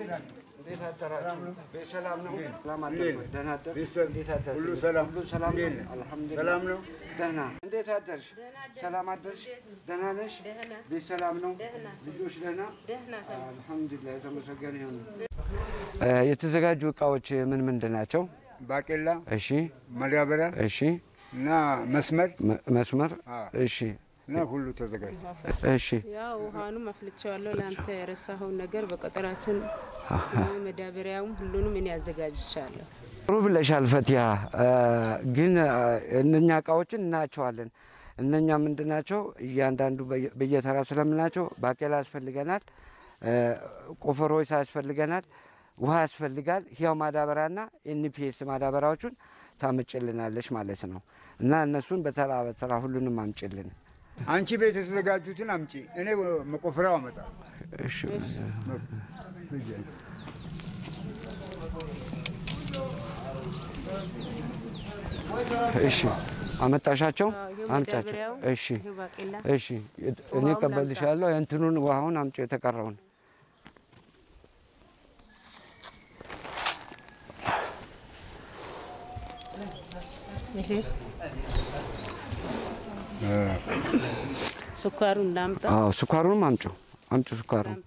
እንዴት አደራችሁ? በሰላም ነው? ሰላም አደሩ? ደህና አደሩ? እንዴት አደሩ? ሁሉ ሰላም ነው? አልሐምዱሊላህ ሰላም ነው? ደህና። እንዴት አደርሽ? ሰላም አደርሽ? ደህና ነሽ? በሰላም ነው? ልጆች ደህና? አልሐምዱሊላህ የተመሰገነ ይሁን። የተዘጋጁ እቃዎች ምን ምንድን ናቸው? ባቄላ፣ እሺ፣ ማዳበሪያ፣ እሺ፣ እና መስመር፣ እሺ እና ሁሉ ተዘጋጅ። እሺ ያው ውሃኑ ማፍልቻለሁ ለአንተ የረሳኸው ነገር በቀጠራችን መዳበሪያውም ሁሉንም እኔ ያዘጋጅቻለሁ። ጥሩ ብለሻል ፈቲያ። ግን እነኛ እቃዎችን እናያቸዋለን። እነኛ ምንድናቸው? እያንዳንዱ በየተራ ስለምናቸው ባቄላ ያስፈልገናል፣ ቆፈሮች ያስፈልገናል፣ ውሃ ያስፈልጋል። ህያው ማዳበሪያና ኤንፒኤስ ማዳበሪያዎቹን ታመጭልናለሽ ማለት ነው። እና እነሱን በተራ ሁሉንም አምጭልን። አንቺ ቤት የተዘጋጁትን አምጪ፣ እኔ መቆፈሪያው አመጣለሁ። እሺ እሺ አመጣሻቸው? አምጫቸው። እሺ እሺ እኔ ቀበልሻለሁ። እንትኑን ውሃውን አምጪ የተቀረውን። ይሄ ስኳሩን ላምጣ? አዎ ስኳሩን አምጪ ስኳሩን።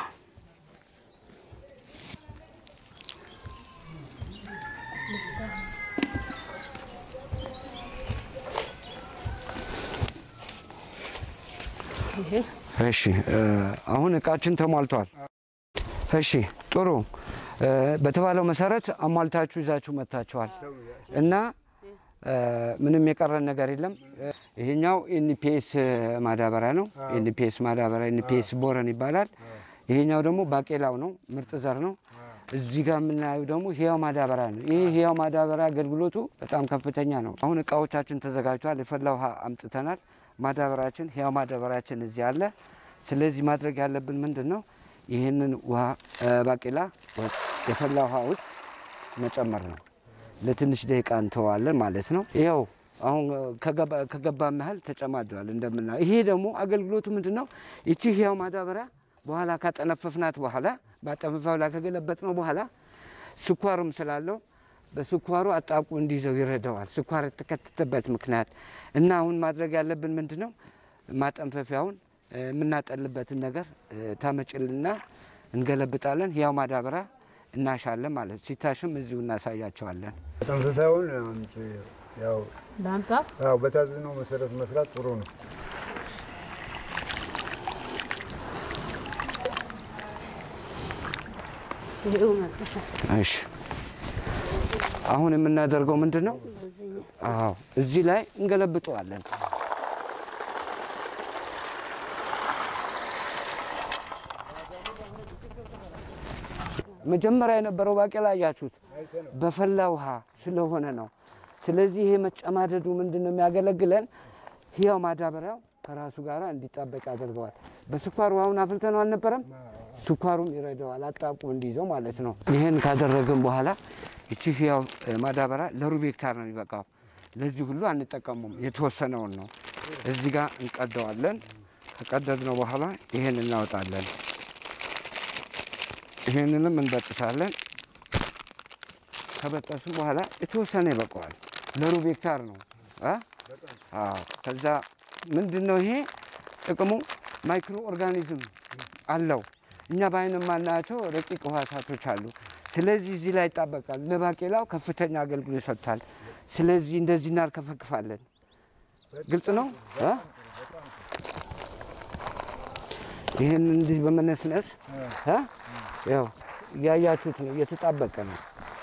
እሺ አሁን እቃችን ተሟልቷል። እሺ ጥሩ። በተባለው መሰረት አሟልታችሁ ይዛችሁ መጣችኋል እና ምንም የቀረን ነገር የለም። ይሄኛው ኤንፒኤስ ማዳበሪያ ነው። ኤንፒኤስ ማዳበሪያ ኤንፒኤስ ቦረን ይባላል። ይሄኛው ደግሞ ባቄላው ነው፣ ምርጥ ዘር ነው። እዚህ ጋር የምናየው ደግሞ ህያው ማዳበሪያ ነው። ይሄ ህያው ማዳበሪያ አገልግሎቱ በጣም ከፍተኛ ነው። አሁን እቃዎቻችን ተዘጋጅቷል። የፈላ ውሃ አምጥተናል። ማዳበሪያችን ህያው ማዳበሪያችን እዚህ አለ። ስለዚህ ማድረግ ያለብን ምንድነው? ይሄንን ውሃ ባቄላ የፈላ ውሃ ውስጥ መጨመር ነው። ለትንሽ ደቂቃ እንተዋለን ማለት ነው። ይሄው አሁን ከገባ መሃል ተጨማዷል እንደምናየው። ይሄ ደግሞ አገልግሎቱ ምንድነው? እቺ ህያው ማዳበሪያ በኋላ ካጠነፈፍናት በኋላ ባጠነፈፈው ላይ ከገለበጥነው በኋላ ስኳርም ስላለው በስኳሩ አጣብቆ እንዲይዘው ይረዳዋል። ስኳር የተከተተበት ምክንያት እና አሁን ማድረግ ያለብን ምንድነው? ማጠንፈፊያውን የምናጠልበትን ነገር ታመጭልና እንገለብጣለን። ህያው ማዳበሪያ እናሻለን ማለት ሲታሽም እዚሁ እናሳያቸዋለን። ማጠንፈፊያውን አንቺ ያው ላምጣ? አዎ በታዘዝነው መሰረት መስራት ጥሩ ነው። እሺ አሁን የምናደርገው ምንድነው? አዎ እዚህ ላይ እንገለብጠዋለን። መጀመሪያ የነበረው ባቄላ ያያችሁት በፈላ ውሃ ስለሆነ ነው። ስለዚህ ይሄ መጨማደዱ ምንድነው የሚያገለግለን? ህያው ማዳበሪያው ከራሱ ጋር እንዲጣበቅ ያደርገዋል። በስኳር ውሃውን አፍልተነው አልነበረም? ስኳሩም ይረዳዋል አጣብቆ እንዲይዘው ማለት ነው። ይሄን ካደረግን በኋላ እቺ ህያው ማዳበሪያ ለሩብ ሄክታር ነው የሚበቃው። ለዚህ ሁሉ አንጠቀሙም፣ የተወሰነውን ነው። እዚህ ጋር እንቀደዋለን። ከቀደድነው በኋላ ይሄን እናወጣለን። ይሄንንም እንበጥሳለን። ከበጠስን በኋላ የተወሰነ ይበቃዋል። ለሩብ ሄክታር ነው። አዎ ከዛ ምንድነው ይሄ ጥቅሙ? ማይክሮ ኦርጋኒዝም አለው። እኛ ባይን ማናቸው ረቂቅ ህዋሳቶች አሉ። ስለዚህ እዚህ ላይ ይጣበቃል። ለባቄላው ከፍተኛ አገልግሎት ይሰጣል። ስለዚህ እንደዚህ እናርከፈክፋለን። ግልጽ ነው? ይሄን እንዲህ በመነስነስ ያው ያያችሁት ነው፣ እየተጣበቀ ነው።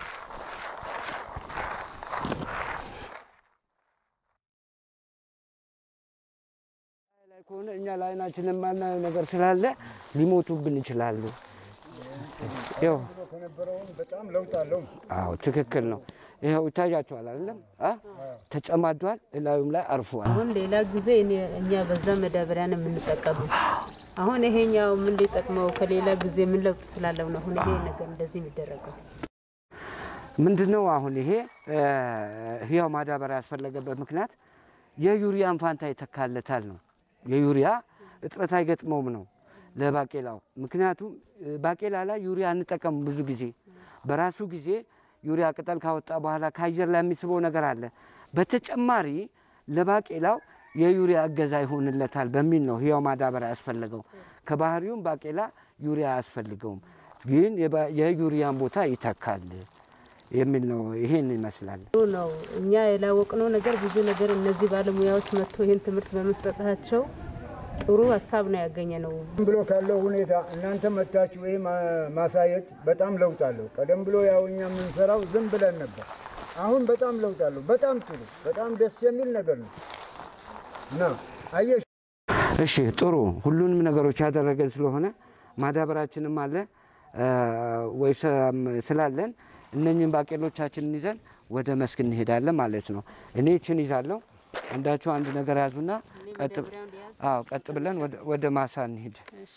ላይ ከሆነ እኛ ላይናችን የማናየው ነገር ስላለ ሊሞቱብን ይችላሉ። ያው ከነበረው በጣም ለውጥ አለው። አዎ ትክክል ነው። ይሄው ይታያችኋል አይደለም? ተጨማዷል፣ ላዩም ላይ አርፏል። አሁን ሌላ ጊዜ እኛ በዛ መዳበሪያ ነው የምንጠቀመው። አሁን ይሄኛው ምን ሊጠቅመው ከሌላ ጊዜ ምን ለውጥ ስላለው ነው አሁን ይሄ ነገር እንደዚህ የሚደረገው? ምንድነው? አሁን ይሄ ህያው ማዳበሪያ ያስፈልገበት ምክንያት የዩሪያን ፋንታ ይተካለታል ነው። የዩሪያ እጥረት አይገጥመውም ነው። ለባቄላው ምክንያቱም ባቄላ ላይ ዩሪያ እንጠቀም ብዙ ጊዜ በራሱ ጊዜ ዩሪያ ቅጠል ካወጣ በኋላ ካየር ላይ የሚስበው ነገር አለ በተጨማሪ ለባቄላው የዩሪያ እገዛ ይሆንለታል በሚል ነው ህያው ማዳበሪያ ያስፈልገው ከባህሪውም ባቄላ ዩሪያ ያስፈልገውም ግን የዩሪያን ቦታ ይተካል የሚል ነው ይሄን ይመስላል ነው እኛ ያላወቅነው ነገር ብዙ ነገር እነዚህ ባለሙያዎች መጥቶ ይሄን ትምህርት በመስጠታቸው ጥሩ ሐሳብ ነው ያገኘነው ብሎ ካለው ሁኔታ እናንተ መጣችሁ ወይ ማሳየት በጣም ለውጥ አለው ቀደም ብሎ ያው እኛ የምንሰራው ዝም ብለን ነበር አሁን በጣም ለውጥ አለው በጣም ጥሩ በጣም ደስ የሚል ነገር ነው ና አየሽ እሺ ጥሩ ሁሉንም ነገሮች ያደረገን ስለሆነ ማዳበራችንም አለ ወይስ ስላለን እነኚህን ባቄሎቻችንን ይዘን ወደ መስክ እንሄዳለን ማለት ነው እኔ እቺን ይዛለሁ አንዳቸው አንድ ነገር ያዙና ቀጥ ብለን ወደ ማሳ እንሄድ እሺ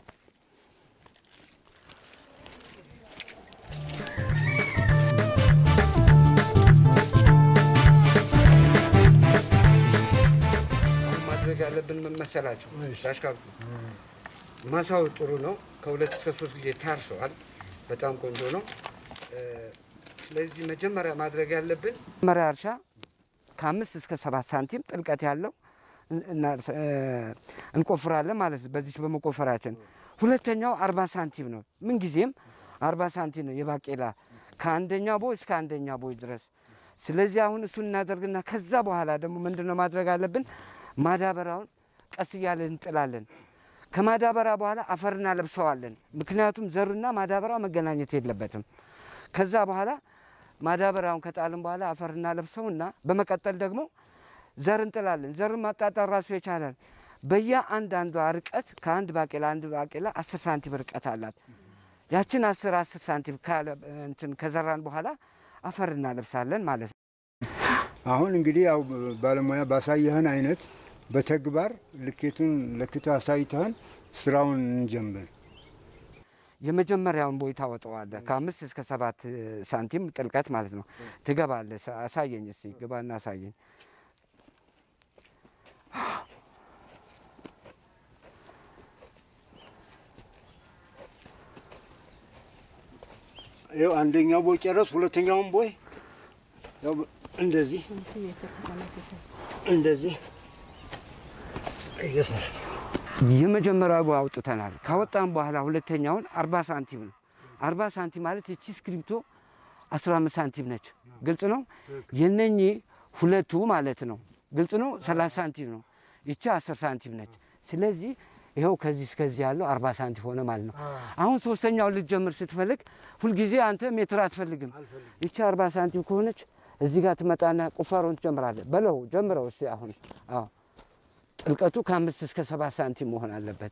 ማድረግ ያለብን መመሰላችሁ ታሽካርቱ ማሳው ጥሩ ነው ከ2 እስከ 3 ጊዜ ታርሰዋል በጣም ቆንጆ ነው ስለዚህ መጀመሪያ ማድረግ ያለብን መጀመሪያ እርሻ ከ5 እስከ 7 ሳንቲም ጥልቀት ያለው እንቆፍራለን ማለት ነው በዚህ በመቆፈራችን ሁለተኛው 40 ሳንቲም ነው ምን ጊዜም 40 ሳንቲም ነው የባቄላ ከአንደኛ ቦይ እስከ አንደኛ ቦይ ድረስ ስለዚህ አሁን እሱን እናደርግና ከዛ በኋላ ደግሞ ምንድነው ማድረግ አለብን ማዳበራውን ቀስ ያለን እንጥላለን ከማዳበራ በኋላ አፈርና ለብሰዋለን ምክንያቱም ዘርና ማዳበራው መገናኘት የለበትም ከዛ በኋላ ማዳበራውን ከጣልን በኋላ አፈርና ለብሰውና በመቀጠል ደግሞ ዘር እንጥላለን ዘር ማጣጣር ራሱ ይቻላል በየአንዳንዱ ርቀት ከአንድ ባቄላ 10 ሳንቲም ርቀት አላት ያችን 10 ሳንቲም ካለ እንትን ከዘራን በኋላ አፈርና ለብሳለን ማለት ነው አሁን እንግዲህ ያው ባለሙያ ባሳየህን አይነት በተግባር ልኬቱን ለክታ አሳይተህን ስራውን እንጀምር የመጀመሪያውን ቦይ ታወጣዋለ ከ5 እስከ 7 ሳንቲም ጥልቀት ማለት ነው ትገባለ አሳየኝ እስቲ ግባና አሳየኝ ያው አንደኛው ቦይ ጨረስ ሁለተኛውን ቦይ ያው እንደዚህ እየሰራ የመጀመሪያው ቦይ አውጥተናል ካወጣን በኋላ ሁለተኛውን 40 ሳንቲም ነው 40 ሳንቲም ማለት እቺ ስክሪፕቶ 15 ሳንቲም ነች ግልጽ ነው የነኚ ሁለቱ ማለት ነው ግልጽ ነው 30 ሳንቲም ነው እቺ 10 ሳንቲም ነች ስለዚህ ይሄው ከዚህ እስከዚህ ያለው 40 ሳንቲም ሆነ ማለት ነው አሁን ሶስተኛው ልትጀምር ስትፈልግ ሁሉ ጊዜ አንተ ሜትር አትፈልግም እቺ 40 ሳንቲም ከሆነች እዚህ ጋር ትመጣና ቁፋሮን ትጀምራለህ በለው ጀምረው እስቲ አሁን አዎ ጥልቀቱ ከ5 እስከ 7 ሳንቲም መሆን አለበት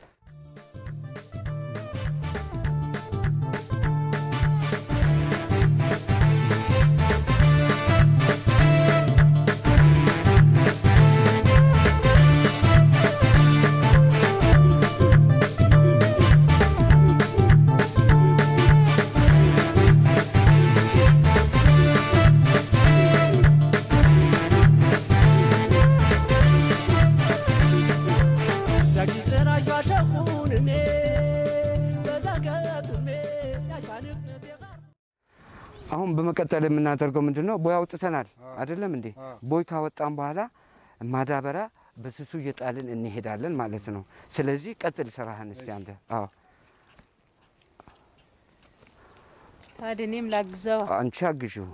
አሁን በመቀጠል የምናደርገው ምንድነው ቦይ አውጥተናል አይደለም እንዴ ቦይ ካወጣን በኋላ ማዳበራ በስሱ እየጣልን እንሄዳለን ማለት ነው ስለዚህ ቀጥል ስራህን እስቲ አንተ አዎ ታዲኔም ላግዘው አንቺ አግዢው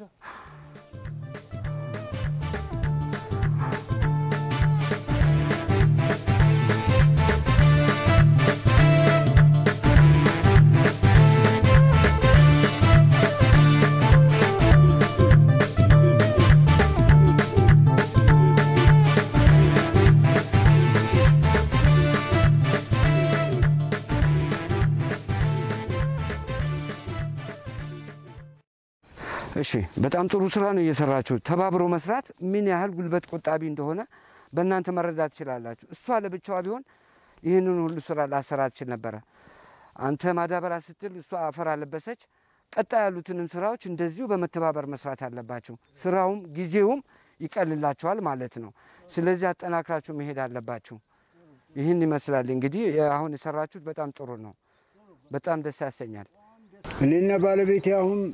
እሺ በጣም ጥሩ ስራ ነው እየሰራችሁ ተባብሮ መስራት ምን ያህል ጉልበት ቆጣቢ እንደሆነ በእናንተ መረዳት ይችላልላችሁ እሷ ለብቻዋ ቢሆን ይሄንን ሁሉ ስራ ላሰራት ይችላል ነበር አንተ ማዳበራ ስትል እሷ አፈር አለበሰች ቀጣ ያሉትንም ስራዎች እንደዚሁ በመተባበር መስራት አለባችሁ ስራውም ጊዜውም ይቀልላችኋል ማለት ነው ስለዚህ አጠናክራችሁ መሄድ አለባችሁ ይህን ይመስላል እንግዲህ አሁን የሰራችሁት በጣም ጥሩ ነው በጣም ደስ ያሰኛል እኔና ባለቤቴ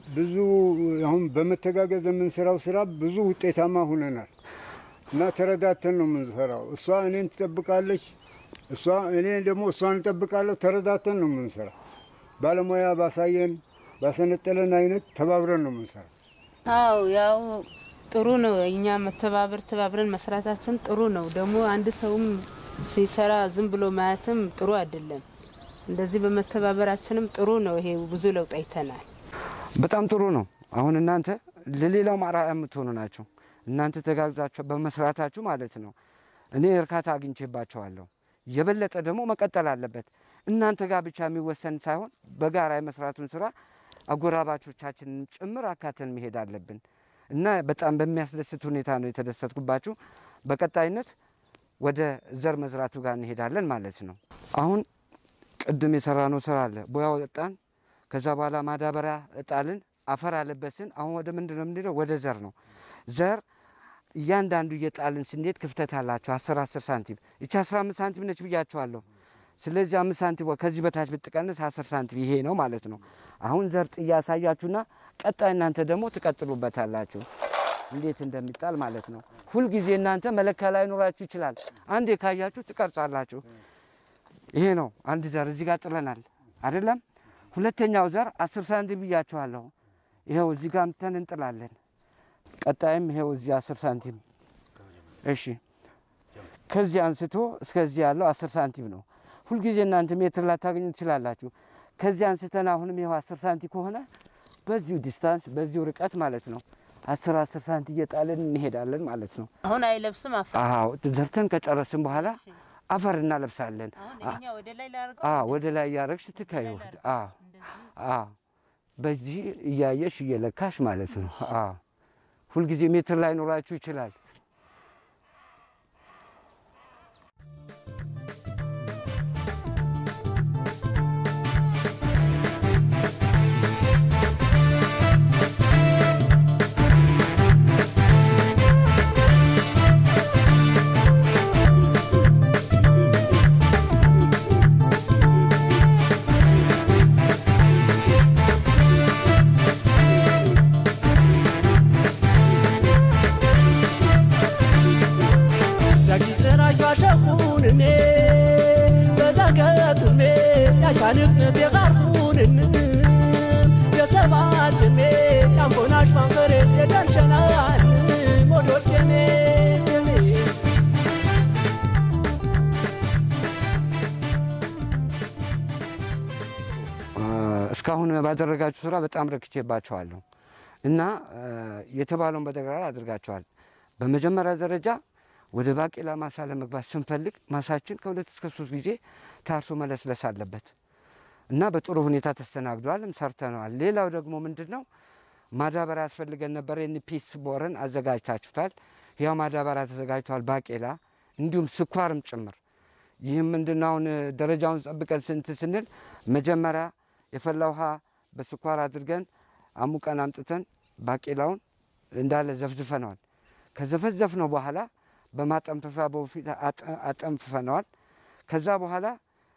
አሁን በመተጋገዝ የምንሰራው ስራ ብዙ ውጤታማ ሆነናል እና ተረዳተን ነው የምንሰራው እሷ እኔን ትጠብቃለች እኔ ደግሞ እሷን እጠብቃለሁ ተረዳተን ነው የምንሰራው ባለሙያ ባሳየን ባሰነጠለን አይነት ተባብረን ነው የምንሰራው አው ያው ጥሩ ነው እኛ ተባብረን መስራታችን ጥሩ ነው ደግሞ አንድ ሰውም ሲሰራ ዝም ብሎ ማየትም ጥሩ አይደለም እንደዚህ በመተባበራችንም ጥሩ ነው ይሄ ብዙ ለውጥ አይተናል በጣም ጥሩ ነው አሁን እናንተ ለሌላው ማራያ የምትሆኑ ናችሁ እናንተ ተጋግዛችሁ በመስራታችሁ ማለት ነው እኔ እርካታ አግኝቼባቸዋለሁ የበለጠ ደግሞ መቀጠል አለበት እናንተ ጋር ብቻ የሚወሰን ሳይሆን በጋራ የመስራቱን ስራ አጎራባቾቻችንን ጭምር አካተን መሄድ አለብን እና በጣም በሚያስደስት ሁኔታ ነው የተደሰትኩባችሁ በቀጣይነት ወደ ዘር መዝራቱ ጋር እንሄዳለን ማለት ነው አሁን ቅድም የሰራነው ስራ አለ ቦያው ወጣን ከዛ በኋላ ማዳበሪያ እጣልን አፈር አለበስን አሁን ወደ ምንድነው የምንሄደው ወደ ዘር ነው ዘር እያንዳንዱ እየጣልን ስንሄድ ክፍተት አላቸው 10 ሳንቲም እቺ 15 ሳንቲም ነች ብያቸዋለሁ ስለዚህ 5 ሳንቲም ከዚህ በታች ብትቀንስ 10 ሳንቲም ይሄ ነው ማለት ነው አሁን ዘር ጥያሳያችሁና ቀጣይ እናንተ ደግሞ ትቀጥሉበታላችሁ እንዴት እንደሚጣል ማለት ነው ሁሉ ጊዜ እናንተ መለካ ላይ ኖራችሁ ይችላል አንዴ ካያችሁ ትቀርጻላችሁ ይሄ ነው አንድ ዘር እዚህ ጋር ጥለናል አይደለም ሁለተኛው ዘር 10 ሳንቲም ብያቸዋለሁ ይሄው እዚህ ጋር እንተን እንጥላለን ቀጣይም ይሄው እዚህ 10 ሳንቲም እሺ ከዚህ አንስቶ እስከዚህ ያለው 10 ሳንቲም ነው ሁሉ ጊዜ እናንተ ሜትር ላታገኙ ትችላላችሁ ከዚህ አንስተን አሁንም ይሄው 10 ሳንቲም ከሆነ በዚሁ ዲስታንስ በዚሁ ርቀት ማለት ነው 10 ሳንቲም እየጣልን እንሄዳለን ማለት ነው አሁን አይለብስም አፈር አዎ ዘርተን ከጨረስን በኋላ አፈር እናለብሳለን አሁን ወደ ላይ ላርገው ወደ ላይ ያረግሽ ትከዩ በዚህ እያየሽ እየለካሽ ማለት ነው ሁሉ ጊዜ ሜትር ላይ ኖራችሁ ይችላል እስካሁን ባደረጋችሁ ስራ በጣም ረክቼባችኋለሁ እና የተባለውን በተግባር አድርጋችኋል በመጀመሪያ ደረጃ ወደ ባቄላ ማሳ ለመግባት ስንፈልግ ማሳችን ከ2 እስከ 3 ጊዜ ታርሶ መለስለስ አለበት እና በጥሩ ሁኔታ ተስተናግዷልም ሰርተናል ሌላው ደግሞ ምንድነው ማዳበሪያ ያስፈልገን ነበር ኤንፒኤስ ቦረን አዘጋጅታችሁታል ያው ማዳበሪያ ተዘጋጅቷል ባቄላ እንዲሁም ስኳርም ጭምር ይህም ምንድነው ደረጃውን ጠብቀን ስንል መጀመሪያ የፈላ ውሃ በስኳር አድርገን አሙቀን አምጥተን ባቄላውን እንዳለ ዘፍዝፈናል ከዘፈዘፍነው በኋላ በማጠንፈፊያ በፊት አጠንፍፈናል ከዛ በኋላ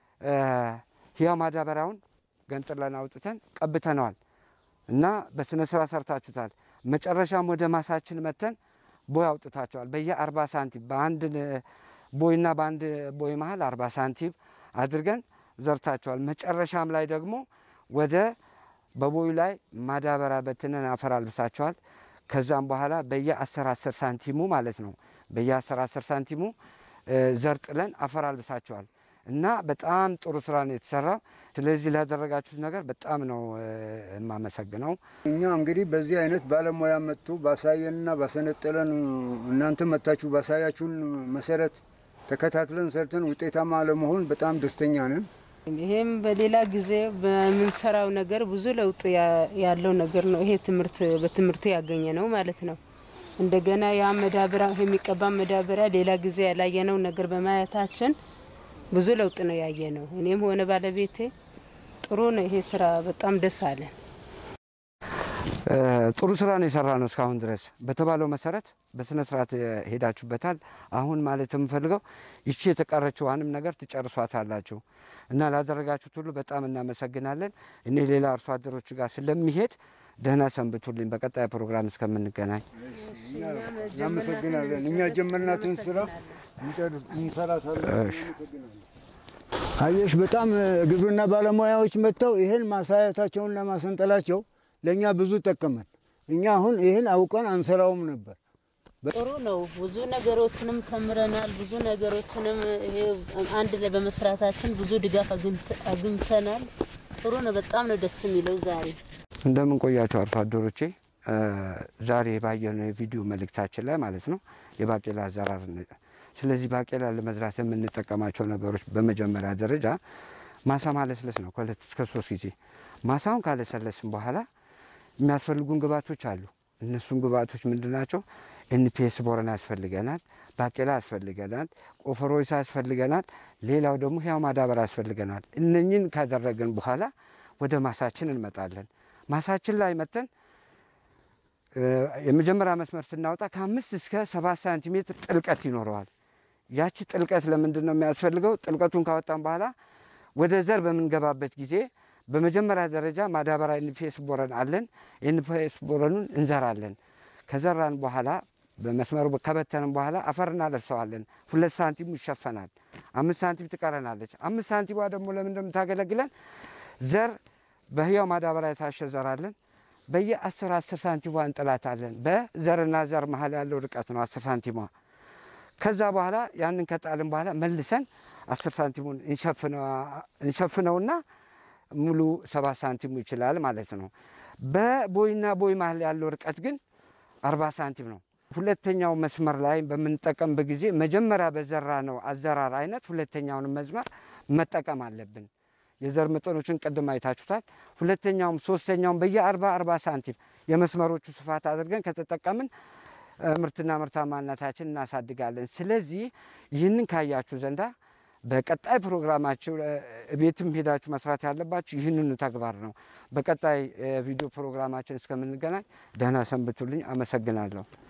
ያ ማዳበሪያውን ገንጥለን አውጥተን ቀብተናል እና በስነ ስርዓት ሰርታችሁታል መጨረሻም ወደ ማሳችን መተን ቦይ አውጥታችኋል በየ40 ሳንቲም በአንድ ቦይና በአንድ ቦይ መሃል 40 ሳንቲም አድርገን ዘርታችኋል መጨረሻም ላይ ደግሞ ወደ በቦይ ላይ ማዳበሪያ በትነን አፈር አልብሳችኋል ከዛም በኋላ በየ10 ሳንቲሙ ማለት ነው በየ10 ሳንቲሙ ዘርጥለን አፈር አልብሳችኋል እና በጣም ጥሩ ስራ ነው የተሰራው ስለዚህ ላደረጋችሁት ነገር በጣም ነው የማመሰግነው እኛ እንግዲህ በዚህ አይነት ባለሙያ መጥቶ ባሳየንና ባሰነጠለን እናንተ መጣችሁ ባሳያችሁን መሰረት ተከታትለን ሰርተን ውጤታማ ለመሆን በጣም ደስተኛ ነን ይሄም በሌላ ጊዜ በመንሰራው ነገር ብዙ ለውጥ ያለው ነገር ነው ይሄ በትምርቱ ያገኘ ነው ማለት ነው እንደገና ያ መዳበሪያ የሚቀባ መዳበሪያ ሌላ ጊዜ ያላየነው ነገር በማየታችን ብዙ ለውጥ ነው ያየነው እኔም ሆነ ባለቤቴ ጥሩ ነው ይሄ ስራ በጣም ደስ አለ ጥሩ ስራ ነው የሰራነው እስካሁን ድረስ በተባለው መሰረት በስነ ስርዓት ሄዳችሁበታል። አሁን ማለት የምፈልገው ይቺ የተቀረችዋንም ነገር ትጨርሷታላችሁ እና ላደረጋችሁት ሁሉ በጣም እናመሰግናለን። እኔ ሌላ አርሶ አደሮች ጋር ስለሚሄድ ደህና ሰንብቱልኝ። በቀጣይ ፕሮግራም እስከምንገናኝ እናመሰግናለን። እኛ ጀመርናትን ስራ እንሰራታለን። አየሽ በጣም ግብርና ባለሙያዎች መጥተው ይሄን ማሳየታቸውና ማሰንጠላቸው ለኛ ብዙ ጠቀመን። እኛ አሁን ይሄን አውቀን አንሰራውም ነበር። ጥሩ ነው። ብዙ ነገሮችንም ተምረናል። ብዙ ነገሮችንም ይሄ አንድ ላይ በመስራታችን ብዙ ድጋፍ አግኝተናል። ጥሩ ነው። በጣም ነው ደስ የሚለው። ዛሬ እንደምን ቆያችሁ አርሶ አደሮቼ? ዛሬ ባየነው የቪዲዮ መልእክታችን ላይ ማለት ነው የባቄላ አዘራር። ስለዚህ ባቄላ ለመዝራት የምንጠቀማቸው ነገሮች በመጀመሪያ ደረጃ ማሳ ማለስለስ ነው። ከ2 እስከ 3 ጊዜ ማሳውን ካለሰለስን በኋላ የሚያስፈልጉን ግብአቶች አሉ። እነሱም ግብአቶች ምንድናቸው? ኤንፒኤስ ቦረና ያስፈልገናል፣ ባቄላ ያስፈልገናል፣ ቆፈሮይሳ ያስፈልገናል፣ ሌላው ደግሞ ህያው ማዳበሪያ ያስፈልገናል። እነኚህን ካደረግን በኋላ ወደ ማሳችን እንመጣለን። ማሳችን ላይ መተን የመጀመሪያ መስመር ስናወጣ ከ5 እስከ 7 ሳንቲሜትር ጥልቀት ይኖረዋል። ያቺ ጥልቀት ለምንድን ነው የሚያስፈልገው? ጥልቀቱን ካወጣን በኋላ ወደ ዘር በምንገባበት ጊዜ በመጀመሪያ ደረጃ ማዳበሪያ ኤንፒኤስ ቦረን አለን። ኤንፒኤስ ቦረኑን እንዘራለን። ከዘራን በኋላ በመስመሩ ከበተንን በኋላ አፈር እናለብሰዋለን። 2 ሳንቲም ይሸፈናል። 5 ሳንቲም ትቀረናለች። 5 ሳንቲሟ ደግሞ ለምን እንደምታገለግለን ዘር በህያው ማዳበሪያ የታሸ ዘራለን። በየ10 ሳንቲሟ እንጥላታለን። በዘርና ዘር መሀል ያለው ርቀት ነው 10 ሳንቲሟ። ከዛ በኋላ ያንን ከጣልን በኋላ መልሰን 10 ሳንቲሙን እንሸፍነውና ሙሉ 7 ሳንቲሙ ይችላል ማለት ነው። በቦይና ቦይ መሀል ያለው ርቀት ግን 40 ሳንቲም ነው። ሁለተኛው መስመር ላይ በምንጠቀምበት ጊዜ መጀመሪያ በዘራ ነው አዘራር አይነት ሁለተኛውን መስመር መጠቀም አለብን። የዘር መጠኖችን ቀድማ አይታችሁታል። ሁለተኛውም ሶስተኛውም በየ40 ሳንቲም የመስመሮቹ ስፋት አድርገን ከተጠቀምን ምርትና ምርታማነታችን እናሳድጋለን። ስለዚህ ይህንን ካያችሁ ዘንዳ በቀጣይ ፕሮግራማችሁ ቤትም ሄዳችሁ መስራት ያለባችሁ ይህንኑ ተግባር ነው። በቀጣይ ቪዲዮ ፕሮግራማችን እስከምንገናኝ ደህና ሰንብቱልኝ። አመሰግናለሁ።